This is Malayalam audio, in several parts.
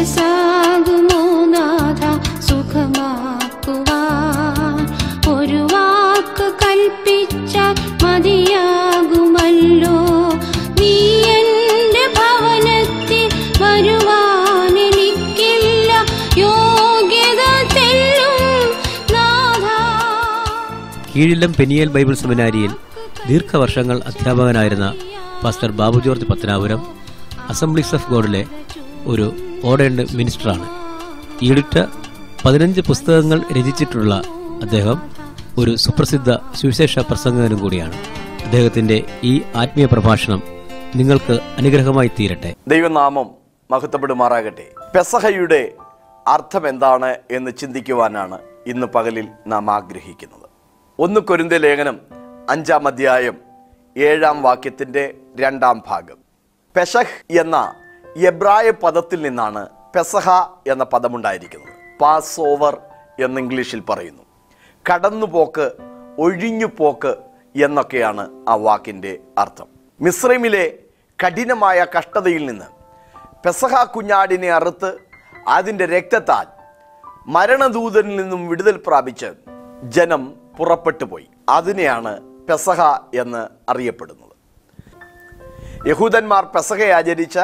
മനസ്സാകുമോ നാഥ സുഖമാക്കുവാൻ? ഒരു വാക്ക് കൽപ്പിച്ചാൽ മതിയാകുമല്ലോ. നീ എന്റെ ഭവനത്തിൽ വരുവാൻ എനിക്കില്ല യോഗ്യത തെല്ലും നാഥ. കീഴിലം പെനിയേൽ ബൈബിൾ സെമിനാരിയിൽ ദീർഘവർഷങ്ങൾ അധ്യാപകനായിരുന്ന pastor Babu George Pathanapuram assemblies of ഗോഡിലെ ഒരു ഓർഡേൺഡ് മിനിസ്റ്ററാണ്. ഈടുറ്റ 15 പുസ്തകങ്ങൾ രചിച്ചിട്ടുള്ള അദ്ദേഹം ഒരു സുപ്രസിദ്ധ സുവിശേഷ പ്രസംഗകനും കൂടിയാണ്. അദ്ദേഹത്തിന്റെ ഈ ആത്മീയ പ്രഭാഷണം നിങ്ങൾക്ക് അനുഗ്രഹമായി തീരട്ടെ. ദൈവനാമം മഹത്വപ്പെടുമാറാകട്ടെ. പെസഹയുടെ അർത്ഥം എന്താണ് എന്ന് ചിന്തിക്കുവാനാണ് ഇന്ന് പകലിൽ നാം ആഗ്രഹിക്കുന്നത്. 1 കൊരിന്ത്യർ ലേഖനം 5-ാം അധ്യായം 7-ാം വാക്യത്തിന്റെ 2-ാം ഭാഗം. പെസഹ് എന്ന എബ്രായ പദത്തിൽ നിന്നാണ് പെസഹ എന്ന പദമുണ്ടായിരിക്കുന്നത്. പാസ് ഓവർ എന്ന് ഇംഗ്ലീഷിൽ പറയുന്നു. കടന്നുപോക്ക്, ഒഴിഞ്ഞുപോക്ക് എന്നൊക്കെയാണ് ആ വാക്കിൻ്റെ അർത്ഥം. മിസ്രൈമിലെ കഠിനമായ കഷ്ടതയിൽ നിന്ന് പെസഹ കുഞ്ഞാടിനെ അറുത്ത് അതിൻ്റെ രക്തത്താൽ മരണദൂതനിൽ നിന്നും വിടുതൽ പ്രാപിച്ച് ജനം പുറപ്പെട്ടു പോയി. അതിനെയാണ് പെസഹ എന്ന് അറിയപ്പെടുന്നത്. യഹൂദന്മാർ പെസഹ ആചരിച്ച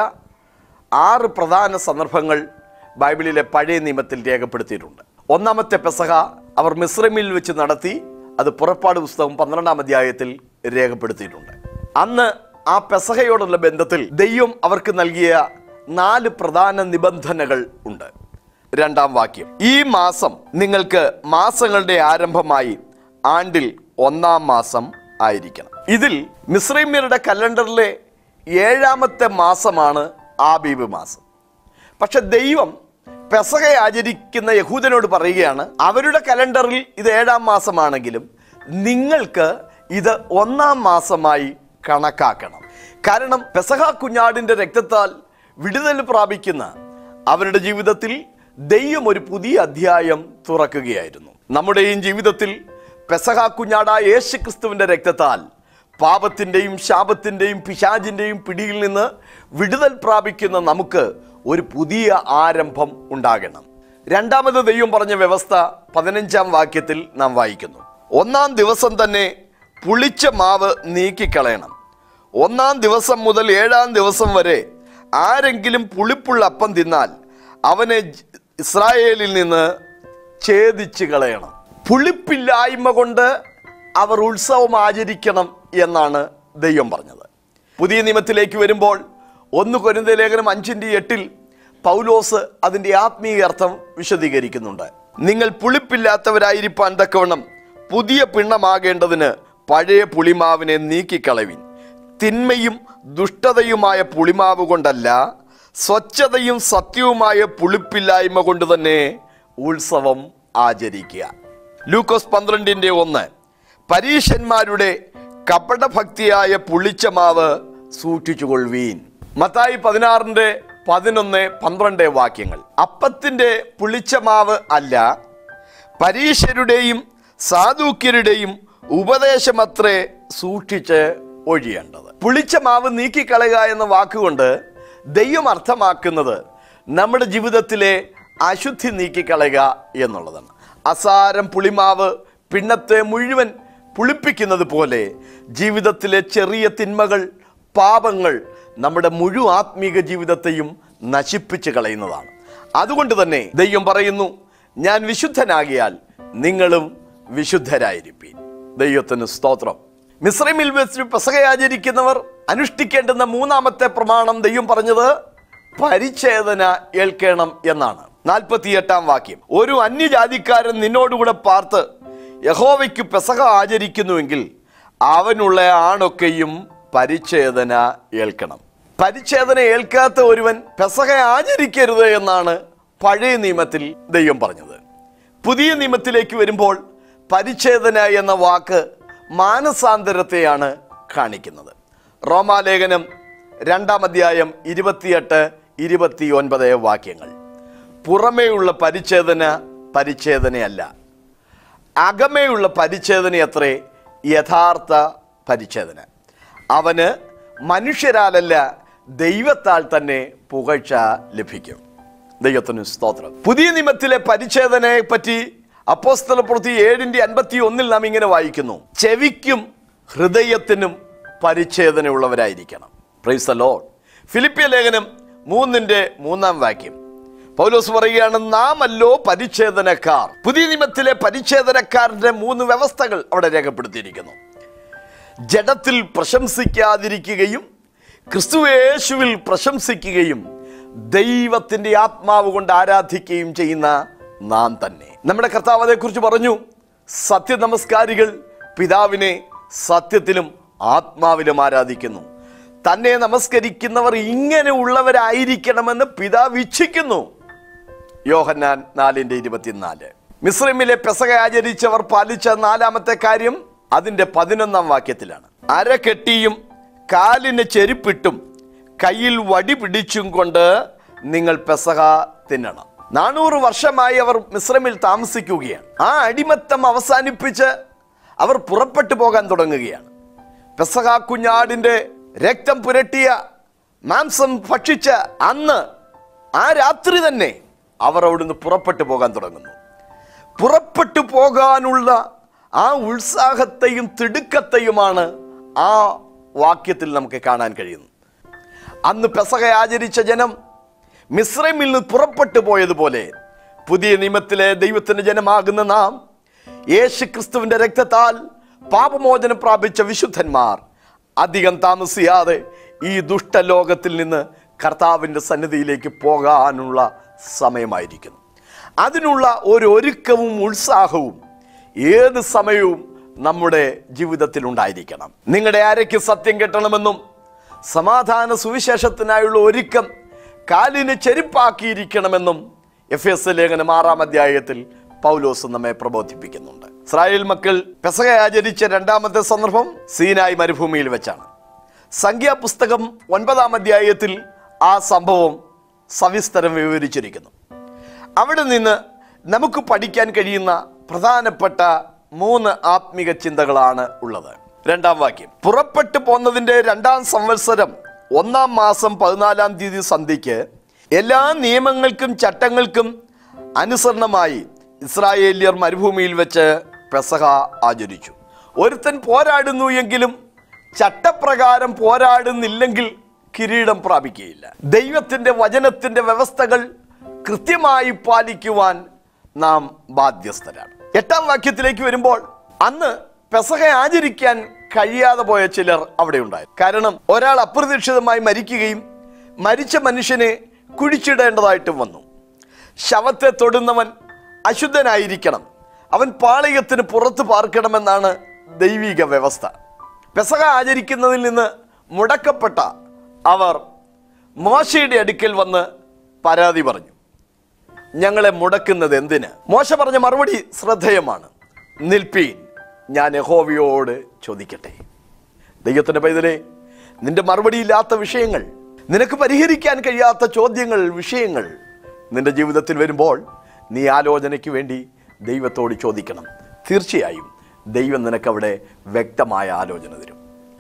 6 പ്രധാന സന്ദർഭങ്ങൾ ബൈബിളിലെ പഴയ നിയമത്തിൽ രേഖപ്പെടുത്തിയിട്ടുണ്ട്. ഒന്നാമത്തെ പെസഹ അവർ മിസ്രൈമിൽ വെച്ച് നടത്തി. അത് പുറപ്പാട് പുസ്തകം 12-ാം അധ്യായത്തിൽ രേഖപ്പെടുത്തിയിട്ടുണ്ട്. അന്ന് ആ പെസഹയോടുള്ള ബന്ധത്തിൽ ദൈവം അവർക്ക് നൽകിയ 4 പ്രധാന നിബന്ധനകൾ ഉണ്ട്. 2-ാം വാക്യം, ഈ മാസം നിങ്ങൾക്ക് മാസങ്ങളുടെ ആരംഭമായി ആണ്ടിൽ 1-ാം മാസം ആയിരിക്കണം. ഇതിൽ മിസ്രൈമ്യരുടെ കലണ്ടറിലെ 7-ാമത്തെ മാസമാണ് ആബീബ് മാസം. പക്ഷെ ദൈവം പെസഹ ആചരിക്കുന്ന യഹൂദനോട് പറയുകയാണ്, അവരുടെ കലണ്ടറിൽ ഇത് 7-ാം മാസമാണെങ്കിലും നിങ്ങൾക്ക് ഇത് 1-ാം മാസമായി കണക്കാക്കണം. കാരണം പെസഹ കുഞ്ഞാടിൻ്റെ രക്തത്താൽ വിടുതൽ പ്രാപിക്കുന്ന അവരുടെ ജീവിതത്തിൽ ദൈവം ഒരു പുതിയ അധ്യായം തുറക്കുകയായിരുന്നു. നമ്മുടെയും ജീവിതത്തിൽ പെസഹ കുഞ്ഞാടായ യേശു ക്രിസ്തുവിൻ്റെ രക്തത്താൽ പാപത്തിൻ്റെയും ശാപത്തിൻ്റെയും പിശാചിൻ്റെയും പിടിയിൽ നിന്ന് വിടുതൽ പ്രാപിക്കുന്ന നമുക്ക് ഒരു പുതിയ ആരംഭം ഉണ്ടാകണം. 2ാമത് ദൈവം പറഞ്ഞ വ്യവസ്ഥ 15-ാം വാക്യത്തിൽ നാം വായിക്കുന്നു. 1-ാം ദിവസം തന്നെ പുളിച്ച മാവ് നീക്കിക്കളയണം. 1-ാം ദിവസം മുതൽ 7-ാം ദിവസം വരെ ആരെങ്കിലും പുളിപ്പുള്ള അപ്പം തിന്നാൽ അവനെ ഇസ്രായേലിൽ നിന്ന് ഛേദിച്ച് കളയണം. പുളിപ്പില്ലായ്മ കൊണ്ട് അവർ ഉത്സവം ആചരിക്കണം എന്നാണ് ദൈവം പറഞ്ഞത്. പുതിയ നിയമത്തിലേക്ക് വരുമ്പോൾ 1 കൊരിന്ത്യർ ലേഖനം 5-8 പൗലോസ് അതിൻ്റെ ആത്മീയ അർത്ഥം വിശദീകരിക്കുന്നുണ്ട്. നിങ്ങൾ പുളിപ്പില്ലാത്തവരായിരിക്കാൻ തക്കവണ്ണം പുതിയ പിണ്ണമാകേണ്ടതിന് പഴയ പുളിമാവിനെ നീക്കിക്കളവിൻ. തിന്മയും ദുഷ്ടതയുമായ പുളിമാവ് കൊണ്ടല്ല, സ്വച്ഛതയും സത്യവുമായ പുളിപ്പില്ലായ്മ കൊണ്ട് തന്നെ ഉത്സവം ആചരിക്കുക. ലൂക്കോസ് 12:1 പരീശന്മാരുടെ കപടഭക്തിയായ പുളിച്ച മാവ് സൂക്ഷിച്ചുകൊള്ളുവീൻ. മത്തായി 16:11-12 വാക്യങ്ങൾ. അപ്പത്തിൻ്റെ പുളിച്ച മാവ് അല്ല, പരീശരുടെയും സാദൂക്യരുടെയും ഉപദേശമത്രേ സൂക്ഷിച്ച് ഒഴിയേണ്ടത്. പുളിച്ച മാവ് നീക്കിക്കളയുക എന്ന വാക്കുകൊണ്ട് ദൈവം അർത്ഥമാക്കുന്നത് നമ്മുടെ ജീവിതത്തിലെ അശുദ്ധി നീക്കിക്കളയുക എന്നുള്ളതാണ്. അസാരം പുളിമാവ് പിണ്ണത്തെ മുഴുവൻ പുളിപ്പിക്കുന്നത് പോലെ ജീവിതത്തിലെ ചെറിയ തിന്മകൾ, പാപങ്ങൾ നമ്മുടെ മുഴുവൻ ആത്മീക ജീവിതത്തെയും നശിപ്പിച്ച് കളയുന്നതാണ്. അതുകൊണ്ട് തന്നെ ദൈവം പറയുന്നു, ഞാൻ വിശുദ്ധനാകിയാൽ നിങ്ങളും വിശുദ്ധരായിരിപ്പീൻ. ദൈവത്തിന് സ്തോത്രം. മിസ്രൈമിൽ വെച്ച് പെസഹ ആചരിക്കുന്നവർ അനുഷ്ഠിക്കേണ്ടുന്ന 3ാമത്തെ പ്രമാണം ദൈവം പറഞ്ഞത് പരിച്ഛേദന ഏൽക്കണം എന്നാണ്. 48-ാം വാക്യം, ഒരു അന്യജാതിക്കാരൻ നിന്നോടുകൂടെ പാർത്ത് യഹോവയ്ക്ക് പെസഹ ആചരിക്കുന്നുവെങ്കിൽ അവനുള്ള ആണൊക്കെയും പരിച്ഛേദന ഏൽക്കണം. പരിച്ഛേദന ഏൽക്കാത്ത ഒരുവൻ പെസഹ ആചരിക്കരുത് എന്നാണ് പഴയ നിയമത്തിൽ ദൈവം പറഞ്ഞത്. പുതിയ നിയമത്തിലേക്ക് വരുമ്പോൾ പരിച്ഛേദന എന്ന വാക്ക് മാനസാന്തരത്തെയാണ് കാണിക്കുന്നത്. റോമാലേഖനം 2-ാം അധ്യായം 28-29 വാക്യങ്ങൾ. പുറമേയുള്ള പരിച്ഛേദനയല്ല, അകമേയുള്ള പരിച്ഛേദനയത്രേ യഥാർത്ഥ പരിച്ഛേദന. അവന് മനുഷ്യരാലല്ല ദൈവത്താൽ തന്നെ പുകഴ്ച ലഭിക്കും. ദൈവത്തിന് സ്തോത്രം. പുതിയ നിയമത്തിലെ പരിച്ഛേദനയെ പറ്റി അപ്പോസ്തലപ്രവൃത്തി 7:51 നാം ഇങ്ങനെ വായിക്കുന്നു: ചെവിക്കും ഹൃദയത്തിനും പരിച്ഛേദനയുള്ളവരായിരിക്കണം. Praise the Lord. ഫിലിപ്പിയ ലേഖനം 3:3 പൗലോസ് പറയുകയാണ്, നാമല്ലോ പരിച്ഛേദനക്കാർ. പുതിയ നിയമത്തിലെ പരിച്ഛേദനക്കാരന്റെ 3 വ്യവസ്ഥകൾ അവിടെ രേഖപ്പെടുത്തിയിരിക്കുന്നു. ജഡത്തിൽ പ്രശംസിക്കാതിരിക്കുകയും ക്രിസ്തുയേശുവിൽ പ്രശംസിക്കുകയും ദൈവത്തിന്റെ ആത്മാവ് കൊണ്ട് ആരാധിക്കുകയും ചെയ്യുന്ന നാം തന്നെ. നമ്മുടെ കർത്താവ് അതേക്കുറിച്ച് പറഞ്ഞു, സത്യ നമസ്കാരികൾ പിതാവിനെ സത്യത്തിലും ആത്മാവിലും ആരാധിക്കുന്നു. തന്നെ നമസ്കരിക്കുന്നവർ ഇങ്ങനെ ഉള്ളവരായിരിക്കണമെന്ന് പിതാവ് ഇച്ഛിക്കുന്നു. യോഹന്നാൻ 4:24. മിസ്രൈമിലെ പെസഹ ആചരിച്ചവർ പാലിച്ച 4ാമത്തെ കാര്യം അതിന്റെ 11ാം വാക്യത്തിലാണ്. അരകെട്ടിയും കാലിന് ചെരുപ്പിട്ടും കയ്യിൽ വടി പിടിച്ചും കൊണ്ട് നിങ്ങൾ പെസഹ തിന്നണം. 400 വർഷമായി അവർ മിസ്രൈമിൽ താമസിക്കുകയാണ്. ആ അടിമത്തം അവസാനിപ്പിച്ച് അവർ പുറപ്പെട്ടു പോകാൻ തുടങ്ങുകയാണ്. പെസഹ കുഞ്ഞാടിന്റെ രക്തം പുരട്ടിയ മാംസം ഭക്ഷിച്ച അന്ന് ആ രാത്രി തന്നെ അവർ അവിടുന്ന് പുറപ്പെട്ടു പോകാൻ തുടങ്ങുന്നു. പുറപ്പെട്ടു പോകാനുള്ള ആ ഉത്സാഹത്തെയും തിടുക്കത്തെയുമാണ് ആ വാക്യത്തിൽ നമുക്ക് കാണാൻ കഴിയുന്നത്. അന്ന് പെസഹ ആചരിച്ച ജനം മിസ്രൈമിൽ നിന്ന് പുറപ്പെട്ടു പോയതുപോലെ പുതിയ നിയമത്തിലെ ദൈവത്തിന്റെ ജനമാകുന്ന നാം യേശു ക്രിസ്തുവിന്റെ രക്തത്താൽ പാപമോചനം പ്രാപിച്ച വിശുദ്ധന്മാർ അധികം താമസിയാതെ ഈ ദുഷ്ടലോകത്തിൽ നിന്ന് കർത്താവിൻ്റെ സന്നിധിയിലേക്ക് പോകാനുള്ള സമയമായിരിക്കുന്നു. അതിനുള്ള ഒരു ഒരുക്കവും ഉത്സാഹവും ഏത് സമയവും നമ്മുടെ ജീവിതത്തിൽ ഉണ്ടായിരിക്കണം. നിങ്ങളുടെ ആരയ്ക്ക് സത്യം കെട്ടണമെന്നും സമാധാന സുവിശേഷത്തിനായുള്ള ഒരുക്കം കാലിന് ചെരുപ്പാക്കിയിരിക്കണമെന്നും എഫേസ്യ ലേഖനം 6-ാം പൗലോസ് നമ്മെ പ്രബോധിപ്പിക്കുന്നുണ്ട്. ഇസ്രായേൽ മക്കൾ പെസഹ ആചരിച്ച 2ാമത്തെ സന്ദർഭം സീനായി മരുഭൂമിയിൽ വെച്ചാണ്. സംഖ്യാപുസ്തകം 9-ാം ആ സംഭവം സവിസ്തരം വിവരിച്ചിരിക്കുന്നു. അവിടെ നിന്ന് നമുക്ക് പഠിക്കാൻ കഴിയുന്ന പ്രധാനപ്പെട്ട 3 ആത്മിക ചിന്തകളാണ് ഉള്ളത്. 2ാം വാക്യം: പുറപ്പെട്ടു പോന്നതിന്റെ 2ാം സംവത്സരം 1-ാം മാസം 14-ാം തീയതി സന്ധ്യയ്ക്ക് എല്ലാ നിയമങ്ങൾക്കും ചട്ടങ്ങൾക്കും അനുസരണമായി ഇസ്രായേല്യർ മരുഭൂമിയിൽ വെച്ച് പെസഹ ആചരിച്ചു. ഒരുത്തൻ പോരാടുന്നു എങ്കിലും ചട്ടപ്രകാരം പോരാടുന്നില്ലെങ്കിൽ കിരീടം പ്രാപിക്കുകയില്ല. ദൈവത്തിന്റെ വചനത്തിന്റെ വ്യവസ്ഥകൾ കൃത്യമായി പാലിക്കുവാൻ നാം ബാധ്യസ്ഥരാണ്. 8-ാം വാക്യത്തിലേക്ക് വരുമ്പോൾ, അന്ന് പെസഹ ആചരിക്കാൻ കഴിയാതെ പോയ ചിലർ അവിടെ ഉണ്ടായി. കാരണം ഒരാൾ അപ്രതീക്ഷിതമായി മരിക്കുകയും മരിച്ച മനുഷ്യനെ കുഴിച്ചിടേണ്ടതായിട്ടും വന്നു. ശവത്തെ തൊടുന്നവൻ അശുദ്ധനായിരിക്കണം, അവൻ പാളയത്തിന് പുറത്ത് പാർക്കണമെന്നാണ് ദൈവിക വ്യവസ്ഥ. പെസഹ ആചരിക്കുന്നതിൽ നിന്ന് മുടക്കപ്പെട്ട അവർ മോശയുടെ അടുക്കൽ വന്ന് പരാതി പറഞ്ഞു, ഞങ്ങളെ മുടക്കുന്നത് എന്തിന്? മോശ പറഞ്ഞ മറുപടി ശ്രദ്ധേയമാണ്. നിൽപ്പീൻ, ഞാൻ യഹോവയോട് ചോദിക്കട്ടെ. ദൈവത്തിന്റെ പൈതലേ, നിന്റെ മറുപടിയില്ലാത്ത വിഷയങ്ങൾ, നിനക്ക് പരിഹരിക്കാൻ കഴിയാത്ത ചോദ്യങ്ങൾ, വിഷയങ്ങൾ നിന്റെ ജീവിതത്തിൽ വരുമ്പോൾ നീ ആലോചനയ്ക്ക് വേണ്ടി ദൈവത്തോട് ചോദിക്കണം. തീർച്ചയായും ദൈവം നിനക്കവിടെ വ്യക്തമായ ആലോചന തരും.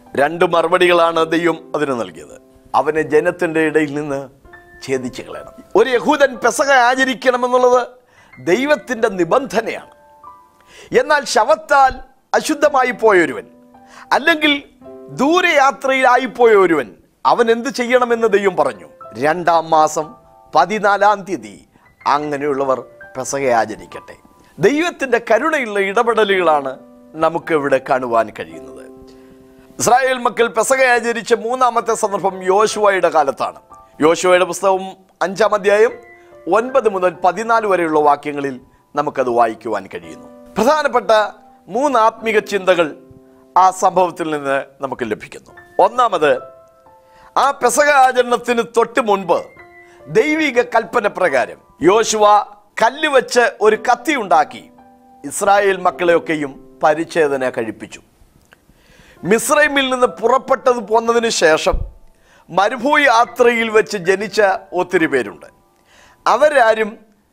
2 മറുപടികളാണ് ദൈവം അതിന് നൽകിയത്. അവനെ ജനത്തിൻ്റെ ഇടയിൽ നിന്ന് ഛേദിച്ച് കളയണം. ഒരു യഹൂദൻ പെസഹ ആചരിക്കണമെന്നുള്ളത് ദൈവത്തിൻ്റെ നിബന്ധനയാണ്. എന്നാൽ ശവത്താൽ അശുദ്ധമായി പോയൊരുവൻ, അല്ലെങ്കിൽ ദൂരയാത്രയിലായിപ്പോയ ഒരുവൻ, അവൻ എന്ത് ചെയ്യണമെന്ന് ദൈവം പറഞ്ഞു. 2-ാം മാസം 14-ാം തീയതി അങ്ങനെയുള്ളവർ പെസഹ ആചരിക്കട്ടെ. ദൈവത്തിൻ്റെ കരുണയുള്ള ഇടപെടലുകളാണ് നമുക്ക് ഇവിടെ കാണുവാൻ കഴിയുന്നത്. ഇസ്രായേൽ മക്കൾ പെസഹ ആചരിച്ച 3-ാമത്തെ സന്ദർഭം യോശുവയുടെ കാലത്താണ്. യോശുവയുടെ പുസ്തകം 5-ാം അധ്യായം 9 മുതൽ 14 വരെയുള്ള വാക്യങ്ങളിൽ നമുക്കത് വായിക്കുവാൻ കഴിയുന്നു. പ്രധാനപ്പെട്ട 3 ആത്മിക ചിന്തകൾ ആ സംഭവത്തിൽ നിന്ന് നമുക്ക് ലഭിക്കുന്നു. ഒന്നാമത്, ആ പെസഹ ആചരണത്തിന് തൊട്ട് മുൻപ് ദൈവിക കൽപ്പന പ്രകാരം യോശുവ കല്ല് വെച്ച് ഒരു കത്തി ഉണ്ടാക്കി ഇസ്രായേൽ മക്കളെയൊക്കെയും പരിച്ഛേദന കഴിപ്പിച്ചു. മിസ്രൈമിൽ നിന്ന് പുറപ്പെട്ടത് പോന്നതിന് ശേഷം മരുഭൂമി യാത്രയിൽ വെച്ച് ജനിച്ച ഒത്തിരി പേരുണ്ട്. അവരാരും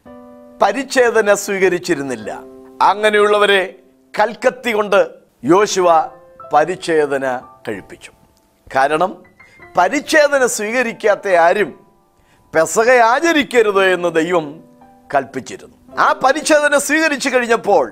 പരിച്ഛേദന സ്വീകരിച്ചിരുന്നില്ല. അങ്ങനെയുള്ളവരെ കൽക്കത്തി കൊണ്ട് യോശുവ പരിച്ഛേദന കഴിപ്പിച്ചു. കാരണം പരിച്ഛേദന സ്വീകരിക്കാത്ത ആരും പെസഹ ആചരിക്കരുത് എന്ന് ദൈവം കൽപ്പിച്ചിരുന്നു. ആ പരിച്ഛേദന സ്വീകരിച്ചു കഴിഞ്ഞപ്പോൾ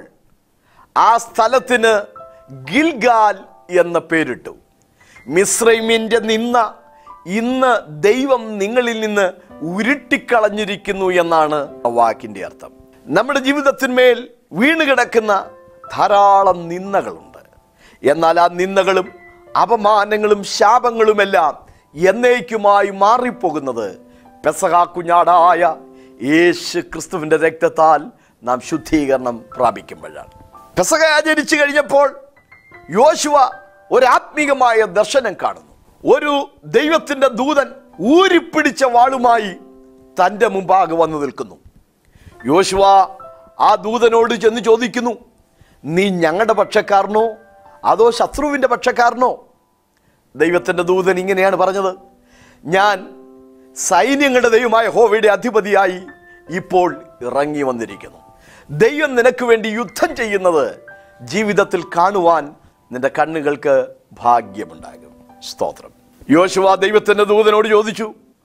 ആ സ്ഥലത്തിന് ഗിൽഗാൽ എന്ന പേരിട്ടു. മിസ്രൈമിന്റെ നിന്ന ഇന്ന് ദൈവം നിങ്ങളിൽ നിന്ന് ഉരുട്ടിക്കളഞ്ഞിരിക്കുന്നു എന്നാണ് ആ വാക്കിന്റെ അർത്ഥം. നമ്മുടെ ജീവിതത്തിന്മേൽ വീണുകിടക്കുന്ന ധാരാളം നിന്ദകളുണ്ട്. എന്നാൽ ആ നിന്ദകളും അപമാനങ്ങളും ശാപങ്ങളുമെല്ലാം എന്നേക്കുമായി മാറിപ്പോകുന്നത് പെസഹ കുഞ്ഞാടായ യേശു ക്രിസ്തുവിന്റെ രക്തത്താൽ നാം ശുദ്ധീകരണം പ്രാപിക്കുമ്പോഴാണ്. പെസഹ ആചരിച്ചു കഴിഞ്ഞപ്പോൾ യോശുവ ഒരു ആത്മീകമായ ദർശനം കാണുന്നു. ഒരു ദൈവത്തിന്റെ ദൂതൻ ഊരിപ്പിടിച്ച വാളുമായി തൻ്റെ മുമ്പാകെ വന്നു നിൽക്കുന്നു. യോശുവ ആ ദൂതനോട് ചെന്ന് ചോദിക്കുന്നു, നീ ഞങ്ങളുടെ പക്ഷക്കാരനോ അതോ ശത്രുവിൻ്റെ പക്ഷക്കാരനോ? ദൈവത്തിൻ്റെ ദൂതൻ ഇങ്ങനെയാണ് പറഞ്ഞത്, ഞാൻ സൈന്യങ്ങളുടെ ദൈവമായ യഹോവയുടെ അധിപതിയായി ഇപ്പോൾ ഇറങ്ങി വന്നിരിക്കുന്നു. ദൈവം നിനക്ക് വേണ്ടി യുദ്ധം ചെയ്യുന്നത് ജീവിതത്തിൽ കാണുവാൻ നിന്റെ കണ്ണുകൾക്ക് ഭാഗ്യമുണ്ടാകും. സ്തോത്രം. യോശുവ ദൈവത്തിൻ്റെ ദൂതനോട് ചോദിച്ചു,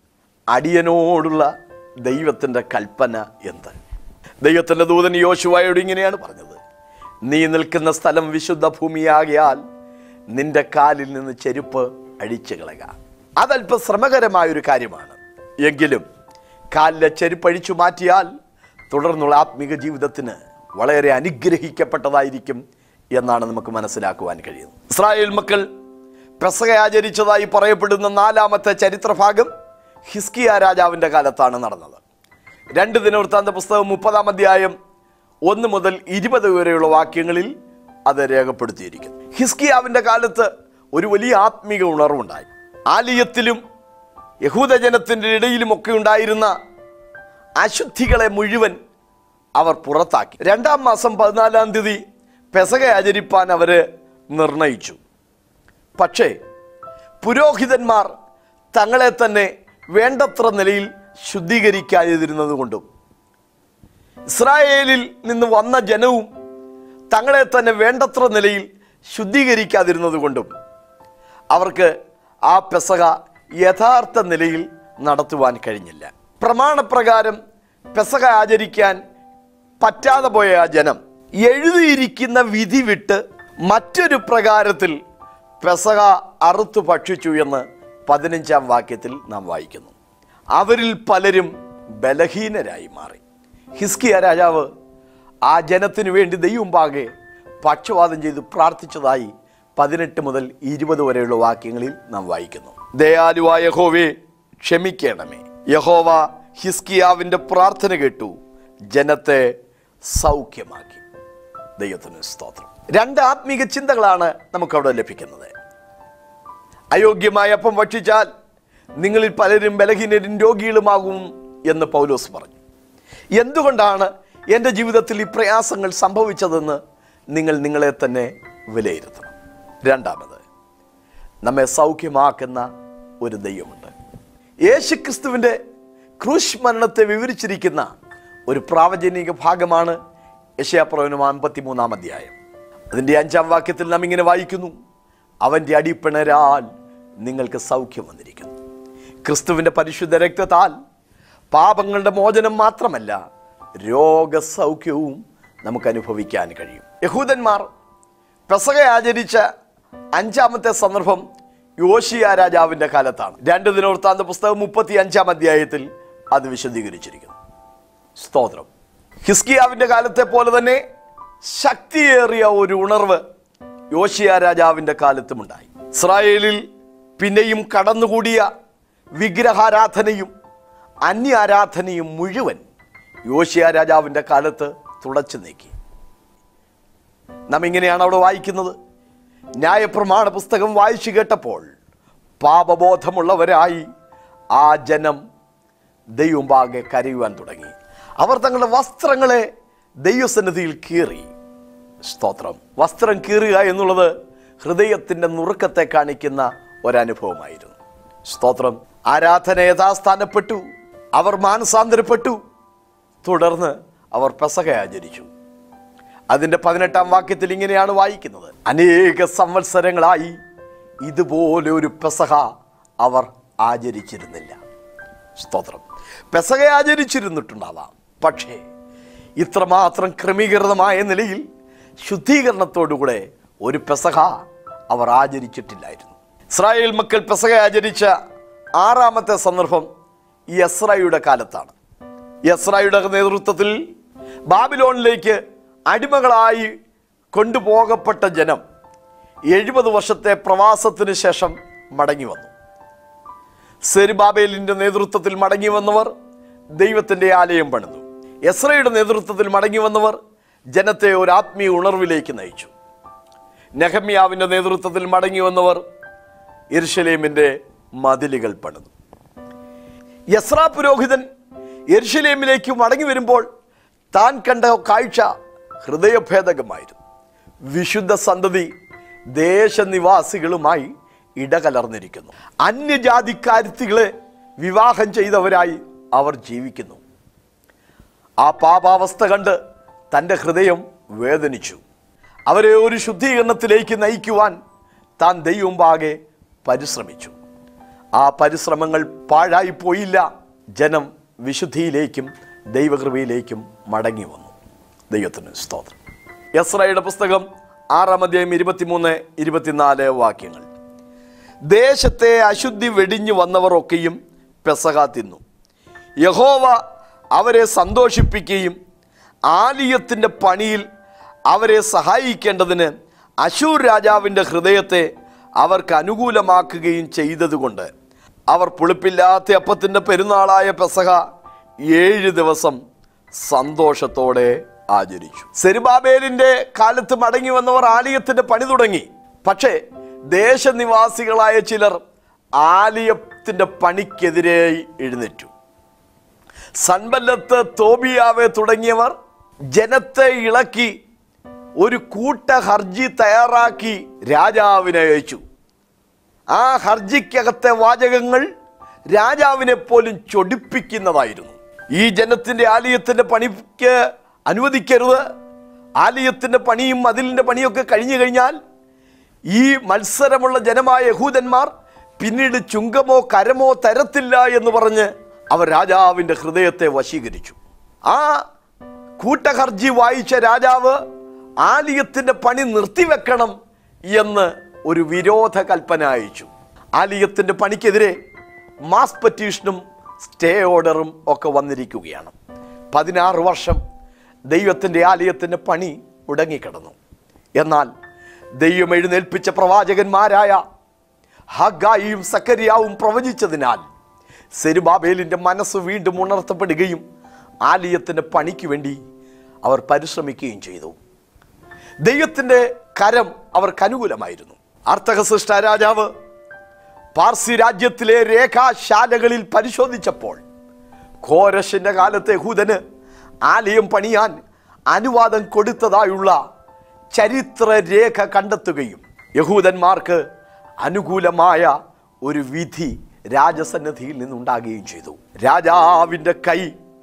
അടിയനോടുള്ള ദൈവത്തിൻ്റെ കൽപ്പന എന്ത്? ദൈവത്തിൻ്റെ ദൂതൻ യോശുവയോട് ഇങ്ങനെയാണ് പറഞ്ഞത്, നീ നിൽക്കുന്ന സ്ഥലം വിശുദ്ധ ഭൂമിയാകിയാൽ നിന്റെ കാലിൽ നിന്ന് ചെരുപ്പ് അഴിച്ചു കളയുക. അതല്പം ശ്രമകരമായൊരു കാര്യമാണ്. എങ്കിലും കാലിലെ ചെരുപ്പ് അഴിച്ചു മാറ്റിയാൽ തുടർന്നുള്ള ആത്മീക ജീവിതത്തിന് വളരെ അനുഗ്രഹിക്കപ്പെട്ടതായിരിക്കും എന്നാണ് നമുക്ക് മനസ്സിലാക്കുവാൻ കഴിയുന്നത്. ഇസ്രായേൽ മക്കൾ പെസഹ ആചരിച്ചതായി പറയപ്പെടുന്ന 4-ാമത്തെ ചരിത്രഭാഗം ഹിസ്കിയ രാജാവിൻ്റെ കാലത്താണ് നടന്നത്. 2 ദിനവൃത്താന്ത പുസ്തകം 30-ാം അധ്യായം 1 മുതൽ 20 വരെയുള്ള വാക്യങ്ങളിൽ അത് രേഖപ്പെടുത്തിയിരിക്കുന്നു. ഹിസ്കിയാവിൻ്റെ കാലത്ത് ഒരു വലിയ ആത്മീക ഉണർവുണ്ടായി. ആലയത്തിലും യഹൂദജനത്തിൻ്റെ ഇടയിലുമൊക്കെ ഉണ്ടായിരുന്ന അശുദ്ധികളെ മുഴുവൻ അവർ പുറത്താക്കി. 2-ാം മാസം 14-ാം തീയതി പെസഹ ആചരിപ്പാൻ അവർ നിർണയിച്ചു. പക്ഷേ പുരോഹിതന്മാർ തങ്ങളെ തന്നെ വേണ്ടത്ര നിലയിൽ ശുദ്ധീകരിക്കാതിരുന്നത് കൊണ്ടും ഇസ്രായേലിൽ നിന്ന് വന്ന ജനവും തങ്ങളെ തന്നെ വേണ്ടത്ര നിലയിൽ ശുദ്ധീകരിക്കാതിരുന്നത് കൊണ്ടും അവർക്ക് ആ പെസഹ യഥാർത്ഥ നിലയിൽ നടത്തുവാൻ കഴിഞ്ഞില്ല. പ്രമാണപ്രകാരം പെസഹ ആചരിക്കാൻ പറ്റാതെ പോയ ആ ജനം എഴുതിയിരിക്കുന്ന വിധി വിട്ട് മറ്റൊരു പ്രകാരത്തിൽ പെസഹ അറുത്തു ഭക്ഷിച്ചു എന്ന് 15-ാം വാക്യത്തിൽ നാം വായിക്കുന്നു. അവരിൽ പലരും ബലഹീനരായി മാറി. ഹിസ്കിയ രാജാവ് ആ ജനത്തിനു വേണ്ടി ദൈവമുമ്പാകെ പക്ഷവാദം ചെയ്ത് പ്രാർത്ഥിച്ചതായി 18 മുതൽ 20 വരെയുള്ള വാക്യങ്ങളിൽ നാം വായിക്കുന്നു. ദയാലുവായ യഹോവേ, ക്ഷമിക്കണമേ. യഹോവ ഹിസ്കിയാവിൻ്റെ പ്രാർത്ഥന കേട്ടു, ജനത്തെ സൗഖ്യമാക്കി. ദൈവത്തിന് സ്തോത്രം. 2 ആത്മീക ചിന്തകളാണ് നമുക്കവിടെ ലഭിക്കുന്നത്. അയോഗ്യമായ അപ്പം ഭക്ഷിച്ചാൽ നിങ്ങളിൽ പലരും ബലഹീനരും രോഗികളുമാകും എന്ന് പൗലോസ് പറഞ്ഞു. എന്തുകൊണ്ടാണ് എൻ്റെ ജീവിതത്തിൽ ഈ പ്രയാസങ്ങൾ സംഭവിച്ചതെന്ന് നിങ്ങൾ നിങ്ങളെ തന്നെ വിലയിരുത്തണം. 2-ാമത്, നമ്മെ സൗഖ്യമാക്കുന്ന ഒരു ദൈവമുണ്ട്. യേശുക്രിസ്തുവിൻ്റെ ക്രൂശ് മരണത്തെ വിവരിച്ചിരിക്കുന്ന ഒരു പ്രാവചനിക ഭാഗമാണ് യെശയ്യാപ്രവചനം 53-ാം അധ്യായം. അതിൻ്റെ 5-ാം വാക്യത്തിൽ നാം ഇങ്ങനെ വായിക്കുന്നു, അവൻ്റെ അടിപ്പിണരാൽ നിങ്ങൾക്ക് സൗഖ്യം വന്നിരിക്കുന്നു. ക്രിസ്തുവിൻ്റെ പരിശുദ്ധ രക്തത്താൽ പാപങ്ങളുടെ മോചനം മാത്രമല്ല, രോഗസൗഖ്യവും നമുക്ക് അനുഭവിക്കാൻ കഴിയും. യഹൂദന്മാർ പെസഹ ആചരിച്ച 5-ാമത്തെ സന്ദർഭം യോശിയ രാജാവിൻ്റെ കാലത്താണ്. 2 ദിനവൃത്താന്ത പുസ്തകം 35-ാം അധ്യായത്തിൽ അത് വിശദീകരിച്ചിരിക്കുന്നു. സ്തോത്രം. ഹിസ്കിയാവിൻ്റെ കാലത്തെ പോലെ തന്നെ ശക്തിയേറിയ ഒരു ഉണർവ് യോശിയ രാജാവിൻ്റെ കാലത്തുമുണ്ടായി. ഇസ്രായേലിൽ പിന്നെയും കടന്നുകൂടിയ വിഗ്രഹാരാധനയും അന്യാരാധനയും മുഴുവൻ യോശിയ രാജാവിൻ്റെ കാലത്ത് തുടച്ചു നീക്കി. നാം ഇങ്ങനെയാണ് അവിടെ വായിക്കുന്നത്, ന്യായപ്രമാണ പുസ്തകം വായിച്ചു കേട്ടപ്പോൾ പാപബോധമുള്ളവരായി ആ ജനം ദൈവമുമ്പാകെ കരയുവാൻ തുടങ്ങി. അവർ തങ്ങളുടെ വസ്ത്രങ്ങളെ ദൈവസന്നിധിയിൽ കീറി. സ്തോത്രം. വസ്ത്രം കീറുക എന്നുള്ളത് ഹൃദയത്തിൻ്റെ നുറുക്കത്തെ കാണിക്കുന്ന ഒരനുഭവമായിരുന്നു. സ്തോത്രം. ആരാധന യഥാസ്ഥാനപ്പെട്ടു, അവർ മാനസാന്തരപ്പെട്ടു. തുടർന്ന് അവർ പെസഹ ആചരിച്ചു. അതിൻ്റെ 18-ാം വാക്യത്തിൽ ഇങ്ങനെയാണ് വായിക്കുന്നത്, അനേക സംവത്സരങ്ങളായി ഇതുപോലെ ഒരു പെസഹ അവർ ആചരിച്ചിരുന്നില്ല. സ്തോത്രം. പെസഹ ആചരിച്ചിരുന്നിട്ടുണ്ടാവാം. പക്ഷേ ഇത്രമാത്രം ക്രമീകൃതമായ നിലയിൽ ശുദ്ധീകരണത്തോടുകൂടെ ഒരു പെസഹ അവർ ആചരിച്ചിട്ടില്ലായിരുന്നു. ഇസ്രായേൽ മക്കൾ പെസഹ ആചരിച്ച 6ാമത്തെ സന്ദർഭം യെസ്രയുടെ കാലത്താണ്. യെസ്രയുടെ നേതൃത്വത്തിൽ ബാബിലോണിലേക്ക് അടിമകളായി കൊണ്ടുപോകപ്പെട്ട ജനം 70 വർഷത്തെ പ്രവാസത്തിന് ശേഷം മടങ്ങി വന്നു. സെരുബാബേലിൻ്റെ നേതൃത്വത്തിൽ മടങ്ങി വന്നവർ ദൈവത്തിൻ്റെ ആലയം പണിതു. യെസ്രയുടെ നേതൃത്വത്തിൽ മടങ്ങി വന്നവർ ജനത്തെ ഒരു ആത്മീയ ഉണർവിലേക്ക് നയിച്ചു. നെഹമ്യാവിൻ്റെ നേതൃത്വത്തിൽ മടങ്ങി വന്നവർ യെരുശലേമിൻ്റെ മതിലുകൾ പണിതു. യെസ്ര പുരോഹിതൻ യെരുശലേമിലേക്ക് മടങ്ങി വരുമ്പോൾ താൻ കണ്ട കാഴ്ച ഹൃദയഭേദകമായിരുന്നു. വിശുദ്ധ സന്തതി ദേശനിവാസികളുമായി ഇടകലർന്നിരിക്കുന്നു. അന്യജാതിക്കാരുത്തികളെ വിവാഹം ചെയ്തവരായി അവർ ജീവിക്കുന്നു. ആ പാപാവസ്ഥ കണ്ട് തൻ്റെ ഹൃദയം വേദനിച്ചു. അവരെ ഒരു ശുദ്ധീകരണത്തിലേക്ക് നയിക്കുവാൻ താൻ ദൈവമുമ്പാകെ പരിശ്രമിച്ചു. ആ പരിശ്രമങ്ങൾ പാഴായിപ്പോയില്ല. ജനം വിശുദ്ധിയിലേക്കും ദൈവകൃപയിലേക്കും മടങ്ങി വന്നു. ദൈവത്തിന് സ്തോത്രം. യെസ്രയുടെ പുസ്തകം 6-ാം അധ്യായം 23-24 വാക്യങ്ങൾ. ദേശത്തെ അശുദ്ധി വെടിഞ്ഞു വന്നവർ ഒക്കെയും പെസഹ തിന്നു. യഹോവ അവരെ സന്തോഷിപ്പിക്കുകയും ആലയത്തിൻ്റെ പണിയിൽ അവരെ സഹായിക്കേണ്ടതിന് അശൂർ രാജാവിൻ്റെ ഹൃദയത്തെ അവർക്ക് അനുകൂലമാക്കുകയും ചെയ്തതുകൊണ്ട് അവർ പുളിപ്പില്ലാത്ത അപ്പത്തിൻ്റെ പെരുന്നാളായ പെസഹ 7 ദിവസം സന്തോഷത്തോടെ ആചരിച്ചു. സെരുബാബേലിൻ്റെ കാലത്ത് മടങ്ങി വന്നവർ ആലയത്തിൻ്റെ പണി തുടങ്ങി. പക്ഷേ ദേശനിവാസികളായ ചിലർ ആലയത്തിൻ്റെ പണിക്കെതിരെ എഴുന്നേറ്റു. സൻബല്ലത്ത്, തോബിയാവ് തുടങ്ങിയവർ ജനത്തെ ഇളക്കി ഒരു കൂട്ട ഹർജി തയ്യാറാക്കി രാജാവിനെ അയച്ചു. ആ ഹർജിക്കകത്തെ വാചകങ്ങൾ രാജാവിനെ പോലും ചൊടിപ്പിക്കുന്നതായിരുന്നു. ഈ ജനത്തിൻ്റെ ആലയത്തിൻ്റെ പണിക്ക് അനുവദിക്കരുത്. ആലയത്തിൻ്റെ പണിയും മതിലിൻ്റെ പണിയൊക്കെ കഴിഞ്ഞു കഴിഞ്ഞാൽ ഈ മത്സരമുള്ള ജനമായ യഹൂദന്മാർ പിന്നീട് ചുങ്കമോ കരമോ തരത്തില്ല എന്ന് പറഞ്ഞ് അവർ രാജാവിൻ്റെ ഹൃദയത്തെ വശീകരിച്ചു. ആ കൂട്ടഹർജി വായിച്ച രാജാവ് ആലയത്തിൻ്റെ പണി നിർത്തിവെക്കണം എന്ന് ഒരു വിരോധ കൽപ്പന അയച്ചു. ആലയത്തിൻ്റെ പണിക്കെതിരെ മാസ് പെറ്റീഷനും സ്റ്റേ ഓർഡറും ഒക്കെ വന്നിരിക്കുകയാണ്. 16 വർഷം ദൈവത്തിൻ്റെ ആലയത്തിൻ്റെ പണി മുടങ്ങിക്കിടന്നു. എന്നാൽ ദൈവം എഴുന്നേൽപ്പിച്ച പ്രവാചകന്മാരായ ഹഗ്ഗായിയും സക്കരിയാവും പ്രവചിച്ചതിനാൽ സെരുബാബേലിൻ്റെ മനസ്സ് വീണ്ടും ഉണർത്തപ്പെടുകയും ആലയത്തിൻ്റെ പണിക്ക് വേണ്ടി അവർ പരിശ്രമിക്കുകയും ചെയ്തു. ദൈവത്തിൻ്റെ കരം അവർക്ക് അനുകൂലമായിരുന്നു. അർത്തഹസിഷ്ട രാജാവ് പാർസി രാജ്യത്തിലെ രേഖാശാലകളിൽ പരിശോധിച്ചപ്പോൾ കോരശിൻ്റെ കാലത്തെ യഹൂദന് ആലയം പണിയാൻ അനുവാദം കൊടുത്തതായുള്ള ചരിത്ര രേഖ കണ്ടെത്തുകയും യഹൂദന്മാർക്ക് അനുകൂലമായ ഒരു വിധി രാജസന്നിധിയിൽ നിന്നുണ്ടാകുകയും ചെയ്തു. രാജാവിൻ്റെ കൈ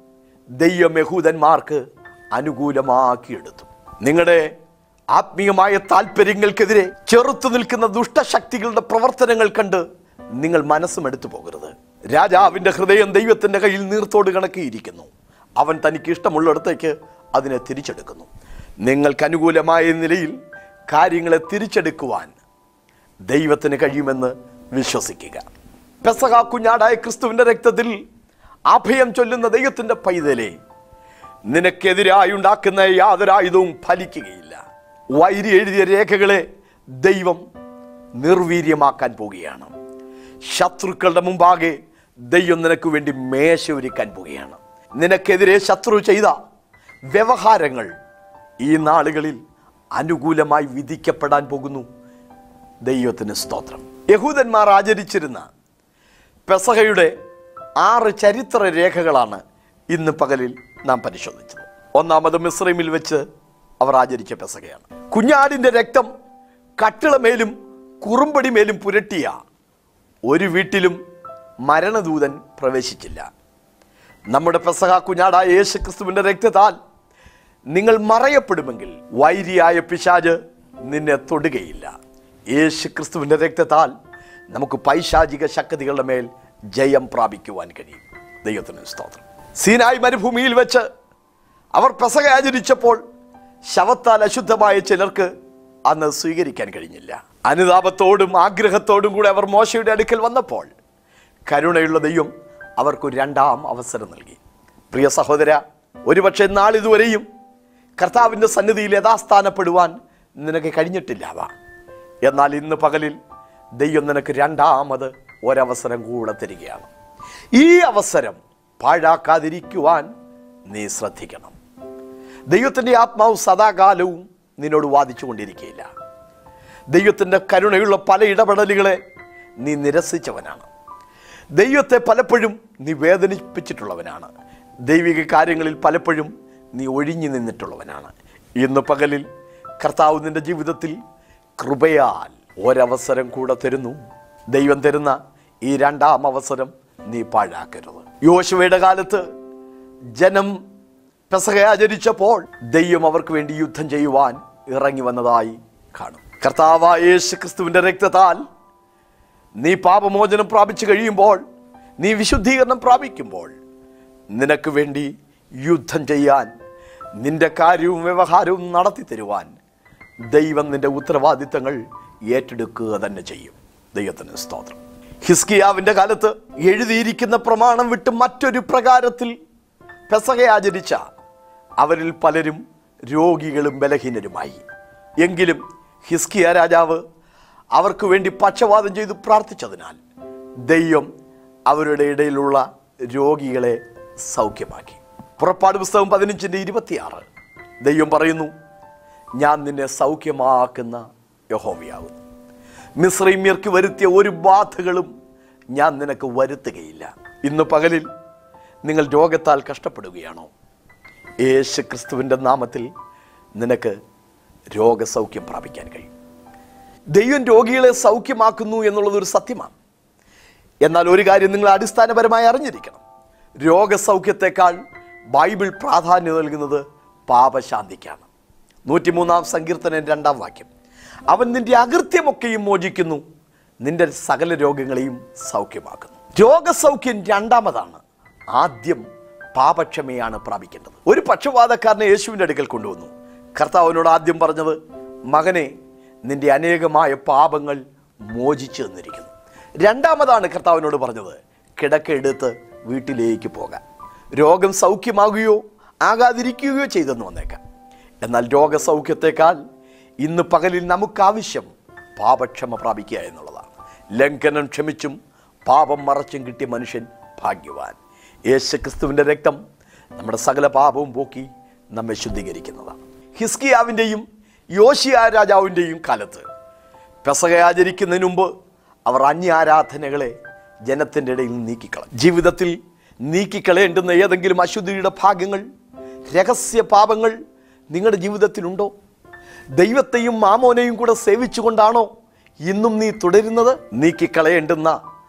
ദൈവം യഹൂദന്മാർക്ക് അനുകൂലമാക്കിയെടുത്തു. നിങ്ങളുടെ ആത്മീയമായ താല്പര്യങ്ങൾക്കെതിരെ ചെറുത്തു നിൽക്കുന്ന ദുഷ്ടശക്തികളുടെ പ്രവർത്തനങ്ങൾ കണ്ട് നിങ്ങൾ മനസ്സും എടുത്തു പോകരുത്. രാജാവിൻ്റെ ഹൃദയം ദൈവത്തിൻ്റെ കയ്യിൽ നീർത്തോട് കണക്കിയിരിക്കുന്നു. അവൻ തനിക്ക് ഇഷ്ടമുള്ളിടത്തേക്ക് അതിനെ തിരിച്ചെടുക്കുന്നു. നിങ്ങൾക്ക് അനുകൂലമായ നിലയിൽ കാര്യങ്ങളെ തിരിച്ചെടുക്കുവാൻ ദൈവത്തിന് കഴിയുമെന്ന് വിശ്വസിക്കുക. പെസഹ കുഞ്ഞാടായ ക്രിസ്തുവിൻ്റെ രക്തത്തിൽ അഭയം ചൊല്ലുന്ന ദൈവത്തിൻ്റെ പൈതലേ, നിനക്കെതിരായി ഉണ്ടാക്കുന്ന യാതൊരായുധവും ഫലിക്കുകയില്ല. വൈരി എഴുതിയ രേഖകളെ ദൈവം നിർവീര്യമാക്കാൻ പോവുകയാണ്. ശത്രുക്കളുടെ മുമ്പാകെ ദൈവം നിനക്ക് വേണ്ടി മേശ ഒരുക്കാൻ പോവുകയാണ്. നിനക്കെതിരെ ശത്രു ചെയ്ത വ്യവഹാരങ്ങൾ ഈ നാളുകളിൽ അനുകൂലമായി വിധിക്കപ്പെടാൻ പോകുന്നു. ദൈവത്തിന് സ്തോത്രം. യഹൂദന്മാർ ആചരിച്ചിരുന്ന പെസഹയുടെ 6 ചരിത്ര രേഖകളാണ് ഇന്ന് പകലിൽ നാം പരിശോധിച്ചത്. ഒന്നാമത് മിസ്രൈമിൽ വെച്ച് അവർ ആചരിച്ച പെസഹയാണ്. കുഞ്ഞാടിൻ്റെ രക്തം കട്ടിളമേലും കുറുമ്പടിമേലും പുരട്ടിയ ഒരു വീട്ടിലും മരണദൂതൻ പ്രവേശിച്ചില്ല. നമ്മുടെ പെസഹ കുഞ്ഞാടായ യേശു ക്രിസ്തുവിൻ്റെ രക്തത്താൽ നിങ്ങൾ മറയപ്പെടുമെങ്കിൽ വൈരിയായ പിശാച് നിന്നെ തൊടുകയില്ല. യേശു ക്രിസ്തുവിൻ്റെ രക്തത്താൽ നമുക്ക് പൈശാചിക ശക്തികളുടെ മേൽ ജയം പ്രാപിക്കുവാൻ കഴിയും. ദൈവത്തിന് സ്തോത്രം. സീനായി മരുഭൂമിയിൽ വെച്ച് അവർ പെസഹ ആചരിച്ചപ്പോൾ ശവത്താൽ അശുദ്ധമായ ചിലർക്ക് അന്ന് സ്വീകരിക്കാൻ കഴിഞ്ഞില്ല. അനുതാപത്തോടും ആഗ്രഹത്തോടും കൂടെ അവർ മോശയുടെ അടുക്കൽ വന്നപ്പോൾ കരുണയുള്ള ദൈവം അവർക്കൊരു രണ്ടാം അവസരം നൽകി. പ്രിയ സഹോദര, ഒരുപക്ഷെ നാളിതുവരെയും കർത്താവിൻ്റെ സന്നിധിയിൽ യഥാസ്ഥാനപ്പെടുവാൻ നിനക്ക് കഴിഞ്ഞിട്ടില്ലാവാം. എന്നാൽ ഇന്ന് പകലിൽ ദൈവം നിനക്ക് രണ്ടാമത് ഒരവസരം കൂടെ തരികയാണ്. ഈ അവസരം പാഴാക്കാതിരിക്കുവാൻ നീ ശ്രദ്ധിക്കണം. ദൈവത്തിൻ്റെ ആത്മാവ് സദാകാലവും നിന്നോട് വാദിച്ചു കൊണ്ടിരിക്കുകയില്ല. ദൈവത്തിൻ്റെ കരുണയുള്ള പല ഇടപെടലുകളെ നീ നിരസിച്ചവനാണ്. ദൈവത്തെ പലപ്പോഴും നീ വേദനിപ്പിച്ചിട്ടുള്ളവനാണ്. ദൈവിക കാര്യങ്ങളിൽ പലപ്പോഴും നീ ഒഴിഞ്ഞു നിന്നിട്ടുള്ളവനാണ്. ഇന്ന് പകലിൽ കർത്താവ് നിൻ്റെ ജീവിതത്തിൽ കൃപയാൽ ഒരവസരം കൂടെ തരുന്നു. ദൈവം തരുന്ന ഈ രണ്ടാം അവസരം നീ പാഴാക്കരുത്. യോശുവയുടെ കാലത്ത് ജനം പെസഹ ആചരിച്ചപ്പോൾ ദൈവം അവർക്ക് വേണ്ടി യുദ്ധം ചെയ്യുവാൻ ഇറങ്ങി വന്നതായി കാണും. കർത്താവായ യേശു ക്രിസ്തുവിൻ്റെ രക്തത്താൽ നീ പാപമോചനം പ്രാപിച്ചു കഴിയുമ്പോൾ, നീ വിശുദ്ധീകരണം പ്രാപിക്കുമ്പോൾ, നിനക്ക് വേണ്ടി യുദ്ധം ചെയ്യാൻ, നിന്റെ കാര്യവും വ്യവഹാരവും നടത്തി തരുവാൻ ദൈവം നിന്റെ ഉത്തരവാദിത്തങ്ങൾ ഏറ്റെടുക്കുക തന്നെ ചെയ്യും. ദൈവത്തിന് സ്തോത്രം. ഹിസ്കിയാവിൻ്റെ കാലത്ത് എഴുതിയിരിക്കുന്ന പ്രമാണം വിട്ട് മറ്റൊരു പ്രകാരത്തിൽ പെസഹ ആചരിച്ച അവരിൽ പലരും രോഗികളും ബലഹീനരുമായി. എങ്കിലും ഹിസ്കിയ രാജാവ് അവർക്ക് വേണ്ടി പക്ഷവാദം ചെയ്ത് പ്രാർത്ഥിച്ചതിനാൽ ദൈവം അവരുടെ ഇടയിലുള്ള രോഗികളെ സൗഖ്യമാക്കി. പുറപ്പാട് പുസ്തകം 15:26 ദൈവം പറയുന്നു, ഞാൻ നിന്നെ സൗഖ്യമാക്കുന്ന യഹോവയാകുന്നു. മിസ്രൈമ്യർക്ക് വരുത്തിയ ഒരു ബാധകളും ഞാൻ നിനക്ക് വരുത്തുകയില്ല. ഇന്ന് പകലിൽ നിങ്ങൾ രോഗത്താൽ കഷ്ടപ്പെടുകയാണോ? യേശു ക്രിസ്തുവിൻ്റെ നാമത്തിൽ നിനക്ക് രോഗസൗഖ്യം പ്രാപിക്കാൻ കഴിയും. ദൈവം രോഗികളെ സൗഖ്യമാക്കുന്നു എന്നുള്ളതൊരു സത്യമാണ്. എന്നാൽ ഒരു കാര്യം നിങ്ങൾ അടിസ്ഥാനപരമായി അറിഞ്ഞിരിക്കണം. രോഗസൗഖ്യത്തെക്കാൾ ബൈബിൾ പ്രാധാന്യം നൽകുന്നത് പാപശാന്തിക്കാണ്. 103-ാം സങ്കീർത്തനം 2-ാം വാക്യം, അവൻ നിന്റെ അകൃത്യമൊക്കെയും മോചിക്കുന്നു, നിന്റെ സകല രോഗങ്ങളെയും സൗഖ്യമാക്കുന്നു. രോഗസൗഖ്യം രണ്ടാമതാണ്. ആദ്യം പാപക്ഷമയാണ് പ്രാപിക്കേണ്ടത്. ഒരു പക്ഷവാതക്കാരനെ യേശുവിൻ്റെ അടുക്കൽ കൊണ്ടുവന്നു. കർത്താവിനോട് ആദ്യം പറഞ്ഞത്, മകനെ, നിന്റെ അനേകമായ പാപങ്ങൾ മോചിച്ചു തന്നിരിക്കുന്നു. രണ്ടാമതാണ് കർത്താവിനോട് പറഞ്ഞത്, കിടക്കെടുത്ത് വീട്ടിലേക്ക് പോകാൻ. രോഗം സൗഖ്യമാകുകയോ ആകാതിരിക്കുകയോ ചെയ്തെന്ന് വന്നേക്കാം. എന്നാൽ രോഗസൗഖ്യത്തെക്കാൾ ഇന്ന് പകലിൽ നമുക്കാവശ്യം പാപക്ഷമ പ്രാപിക്കുക എന്നുള്ളതാണ്. ലംഘനം ക്ഷമിച്ചും പാപം മറച്ചും കിട്ടിയ മനുഷ്യൻ ഭാഗ്യവാൻ. യേശു ക്രിസ്തുവിൻ്റെ രക്തം നമ്മുടെ സകല പാപവും പോക്കി നമ്മെ ശുദ്ധീകരിക്കുന്നതാണ്. ഹിസ്കിയാവിൻ്റെയും യോശിയ രാജാവിൻ്റെയും കാലത്ത് പെസഹ ആചരിക്കുന്നതിന് മുമ്പ് അവർ അന്യാരാധനകളെ ജനത്തിൻ്റെ ഇടയിൽ നീക്കിക്കളഞ്ഞു. ജീവിതത്തിൽ നീക്കിക്കളയേണ്ടുന്ന ഏതെങ്കിലും അശുദ്ധിയുടെ ഭാഗങ്ങൾ, രഹസ്യ പാപങ്ങൾ നിങ്ങളുടെ ജീവിതത്തിലുണ്ടോ? ദൈവത്തെയും മാമോനെയും കൂടെ സേവിച്ചുകൊണ്ടാണോ ഇന്നും നീ തുടരുന്നത്? നീക്കിക്കളയേണ്ടുന്ന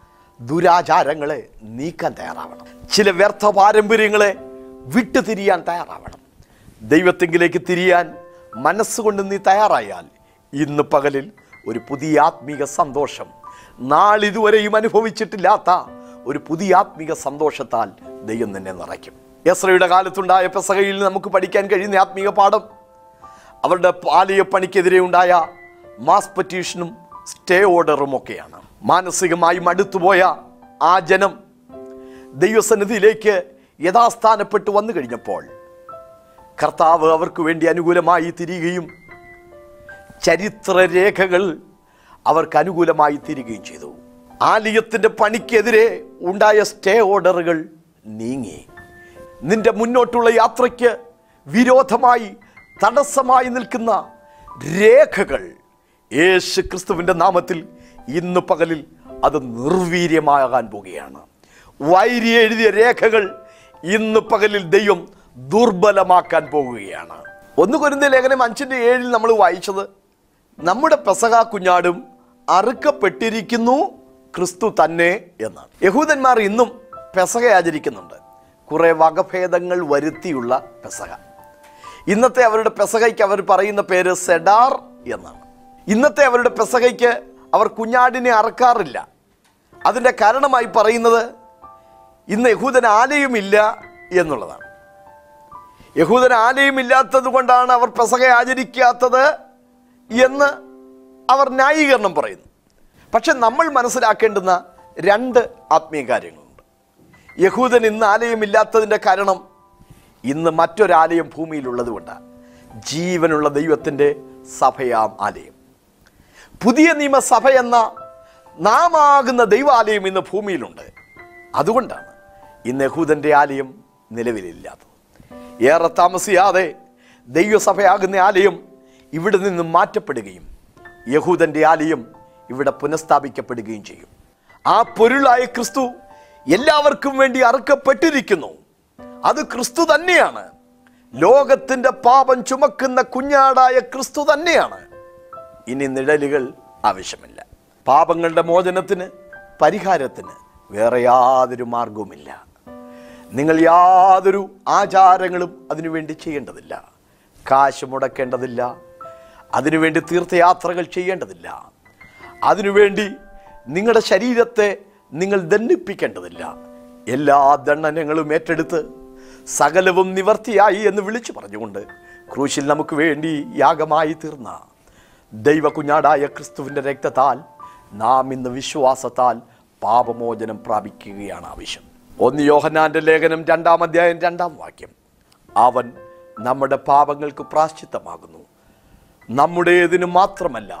ദുരാചാരങ്ങളെ നീക്കാൻ തയ്യാറാവണം. ചില വ്യർത്ഥ പാരമ്പര്യങ്ങളെ വിട്ടുതിരിയാൻ തയ്യാറാവണം. ദൈവത്തെങ്കിലേക്ക് തിരിയാൻ മനസ്സുകൊണ്ട് നീ തയ്യാറായാൽ ഇന്ന് പകലിൽ ഒരു പുതിയ ആത്മീക സന്തോഷം, നാളിതുവരെയും അനുഭവിച്ചിട്ടില്ലാത്ത ഒരു പുതിയ ആത്മീക സന്തോഷത്താൽ ദൈവം നിന്നെ നിറയ്ക്കും. എസ്രയുടെ കാലത്തുണ്ടായ പെസഹയിൽ നമുക്ക് പഠിക്കാൻ കഴിയുന്ന ആത്മീക പാഠം അവരുടെ ആലയ പണിക്കെതിരെ ഉണ്ടായ മാസ് പെറ്റീഷനും സ്റ്റേ ഓർഡറും ഒക്കെയാണ്. മാനസികമായി മടുത്തുപോയ ആ ജനം ദൈവസന്നിധിയിലേക്ക് യഥാസ്ഥാനപ്പെട്ട് വന്നു കഴിഞ്ഞപ്പോൾ കർത്താവ് അവർക്ക് വേണ്ടി അനുകൂലമായി തിരിയുകയും ചരിത്രരേഖകൾ അവർക്ക് അനുകൂലമായി തിരികുകയും ചെയ്തു. ആലയത്തിൻ്റെ പണിക്കെതിരെ ഉണ്ടായ സ്റ്റേ ഓർഡറുകൾ നീങ്ങി. നിന്റെ മുന്നോട്ടുള്ള യാത്രയ്ക്ക് വിരോധമായി തടസ്സമായി നിൽക്കുന്ന രേഖകൾ യേശു ക്രിസ്തുവിൻ്റെ നാമത്തിൽ ഇന്ന് പകലിൽ അത് നിർവീര്യമാകാൻ പോവുകയാണ്. വൈരി എഴുതിയ രേഖകൾ ഇന്ന് പകലിൽ ദൈവം ദുർബലമാക്കാൻ പോകുകയാണ്. 1 കൊരിന്ത്യർ ലേഖനം 5:7 നമ്മൾ വായിച്ചത്, നമ്മുടെ പെസഹ കുഞ്ഞാടും അറുക്കപ്പെട്ടിരിക്കുന്നു, ക്രിസ്തു തന്നെ എന്നാണ്. യഹൂദന്മാർ ഇന്നും പെസഹ ആചരിക്കുന്നുണ്ട്, കുറെ വകഭേദങ്ങൾ വരുത്തിയുള്ള പെസഹ. ഇന്നത്തെ അവരുടെ പെസഹയ്ക്ക് അവർ പറയുന്ന പേര് സെഡാർ എന്നാണ്. ഇന്നത്തെ അവരുടെ പെസഹയ്ക്ക് അവർ കുഞ്ഞാടിനെ അറക്കാറില്ല. അതിൻ്റെ കാരണമായി പറയുന്നത് ഇന്ന് യഹൂദന് ആലയമില്ല എന്നുള്ളതാണ്. യഹൂദന് ആലയമില്ലാത്തത് കൊണ്ടാണ് അവർ പെസഹ ആചരിക്കാത്തത് എന്ന് അവർ ന്യായീകരണം പറയുന്നു. പക്ഷെ നമ്മൾ മനസ്സിലാക്കേണ്ടുന്ന രണ്ട് ആത്മീയ കാര്യങ്ങളുണ്ട്. യഹൂദൻ ഇന്ന് ആലയമില്ലാത്തതിൻ്റെ കാരണം ഇന്ന് മറ്റൊരാലയം ഭൂമിയിലുള്ളത് കൊണ്ടാണ്. ജീവനുള്ള ദൈവത്തിൻ്റെ സഭയാം ആലയം. പുതിയ നിയമസഭ എന്ന നാമാകുന്ന ദൈവാലയം ഇന്ന് ഭൂമിയിലുണ്ട്. അതുകൊണ്ടാണ് ഇന്ന് യഹൂദൻ്റെ ആലയം നിലവിലില്ലാത്തത്. ഏറെ താമസിയാതെ ദൈവസഭയാകുന്ന ആലയം ഇവിടെ നിന്നും മാറ്റപ്പെടുകയും യഹൂദൻ്റെ ആലയം ഇവിടെ പുനഃസ്ഥാപിക്കപ്പെടുകയും ചെയ്യും. ആ പൊരുളായ ക്രിസ്തു എല്ലാവർക്കും വേണ്ടി അറുക്കപ്പെട്ടിരിക്കുന്നു. അത് ക്രിസ്തു തന്നെയാണ്. ലോകത്തിൻ്റെ പാപം ചുമക്കുന്ന കുഞ്ഞാടായ ക്രിസ്തു തന്നെയാണ്. ഇനി നിഴലുകൾ ആവശ്യമില്ല. പാപങ്ങളുടെ മോചനത്തിന്, പരിഹാരത്തിന് വേറെ യാതൊരു മാർഗവുമില്ല. നിങ്ങൾ യാതൊരു ആചാരങ്ങളും അതിനുവേണ്ടി ചെയ്യേണ്ടതില്ല. കാശ് മുടക്കേണ്ടതില്ല. അതിനുവേണ്ടി തീർത്ഥയാത്രകൾ ചെയ്യേണ്ടതില്ല. അതിനുവേണ്ടി നിങ്ങളുടെ ശരീരത്തെ നിങ്ങൾ ദണ്ഡിപ്പിക്കേണ്ടതില്ല. എല്ലാ ദണ്ഡനങ്ങളും ഏറ്റെടുത്ത് സകലവും നിവർത്തിയായി എന്ന് വിളിച്ചു പറഞ്ഞുകൊണ്ട് ക്രൂശിൽ നമുക്ക് വേണ്ടി യാഗമായി തീർന്ന ദൈവകുഞ്ഞാടായ ക്രിസ്തുവിൻ്റെ രക്തത്താൽ നാം ഇന്ന് വിശ്വാസത്താൽ പാപമോചനം പ്രാപിക്കുകയാണ് ആവശ്യം. 1 യോഹന്നാന്റെ ലേഖനം 2-ാം അധ്യായം 2-ാം വാക്യം, അവൻ നമ്മുടെ പാപങ്ങൾക്ക് പ്രാശ്ചിത്തമാകുന്നു, നമ്മുടേതിന് മാത്രമല്ല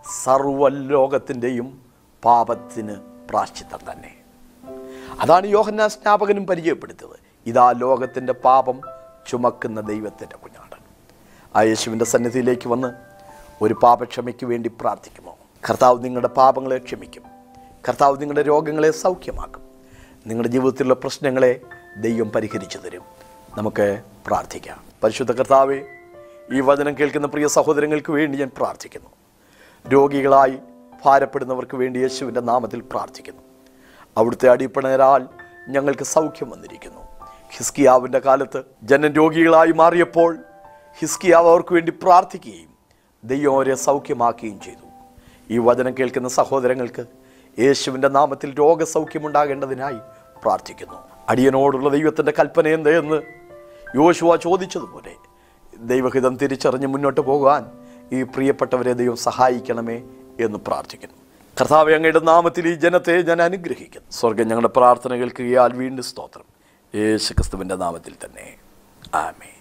സർവ്വലോകത്തിൻ്റെയും പാപത്തിന് പ്രാശ്ചിത്തം തന്നെ. അതാണ് യോഹന്നാൻ സ്നാപകനും പരിചയപ്പെടുത്തിയത്. ഇതാ ലോകത്തിൻ്റെ പാപം ചുമക്കുന്ന ദൈവത്തിൻ്റെ കുഞ്ഞാട്. ആ യേശുവിൻ്റെ സന്നിധിയിലേക്ക് വന്ന് ഒരു പാപക്ഷമയ്ക്ക് വേണ്ടി പ്രാർത്ഥിക്കുമോ? കർത്താവ് നിങ്ങളുടെ പാപങ്ങളെ ക്ഷമിക്കും. കർത്താവ് നിങ്ങളുടെ രോഗങ്ങളെ സൗഖ്യമാക്കും. നിങ്ങളുടെ ജീവിതത്തിലുള്ള പ്രശ്നങ്ങളെ ദൈവം പരിഹരിച്ചു തരും. നമുക്ക് പ്രാർത്ഥിക്കാം. പരിശുദ്ധ കർത്താവേ, ഈ വചനം കേൾക്കുന്ന പ്രിയ സഹോദരങ്ങൾക്ക് വേണ്ടി ഞാൻ പ്രാർത്ഥിക്കുന്നു. രോഗികളായി ഭാരപ്പെടുന്നവർക്ക് വേണ്ടി യേശുവിൻ്റെ നാമത്തിൽ പ്രാർത്ഥിക്കുന്നു. അവിടുത്തെ അടിപ്പണരാൽ ഞങ്ങൾക്ക് സൗഖ്യം വന്നിരിക്കുന്നു. ഹിസ്കിയാവിൻ്റെ കാലത്ത് ജനം രോഗികളായി മാറിയപ്പോൾ ഹിസ്കിയാവ് അവർക്ക് വേണ്ടി പ്രാർത്ഥിക്കുകയും ദൈവം അവരെ സൗഖ്യമാക്കുകയും ചെയ്തു. ഈ വചനം കേൾക്കുന്ന സഹോദരങ്ങൾക്ക് യേശുവിൻ്റെ നാമത്തിൽ രോഗസൗഖ്യമുണ്ടാകേണ്ടതിനായി പ്രാർത്ഥിക്കുന്നു. അടിയനോടുള്ള ദൈവത്തിൻ്റെ കൽപ്പന എന്തെന്ന് യോശുവ ചോദിച്ചതുപോലെ ദൈവഹിതം തിരിച്ചറിഞ്ഞ് മുന്നോട്ട് പോകാൻ ഈ പ്രിയപ്പെട്ടവരെ ദൈവം സഹായിക്കണമേ എന്ന് പ്രാർത്ഥിക്കുന്നു. കർത്താവേ, അങ്ങയുടെ നാമത്തിൽ ഈ ജനത്തെ ഞാൻ അനുഗ്രഹിക്കുന്നു. സ്വർഗം ഞങ്ങളുടെ പ്രാർത്ഥന കേൾക്കുകയാൽ വീണ്ടും സ്തോത്രം. യേശു ക്രിസ്തുവിൻ്റെ നാമത്തിൽ തന്നെ, ആമേൻ.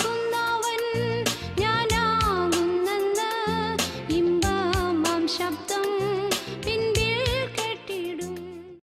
ശബ്ദം